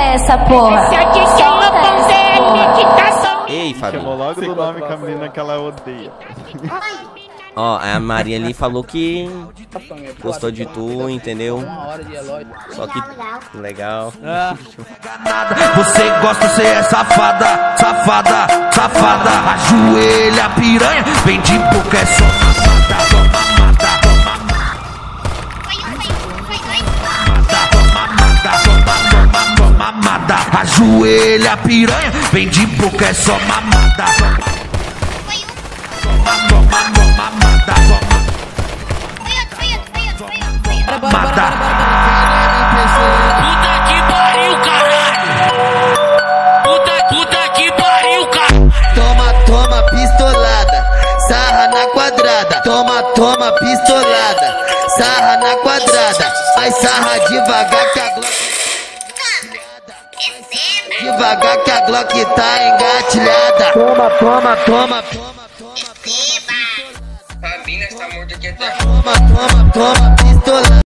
essa, porra. Esse aqui que é uma meditação. Ei, Fabi. Chamou logo do nome com a menina que ela odeia. Ó, a Maria ali falou que gostou de tu, entendeu? Só que legal. Você gosta, você é safada, safada, safada. Ajoelha, piranha, vem de boca, é só mamada, mamada. Ajoelha, piranha, vem de boca, é só mamada. Mamada. Puta que pariu, caralho. Puta que pariu, caralho. Toma, pistolada, sarra na quadrada. Toma, pistolada, sarra na quadrada. Vai sarra devagar que a Glock... Devagar que a Glock tá engatilhada. Toma. Fabinha está morto aqui até. Toma, pistolada.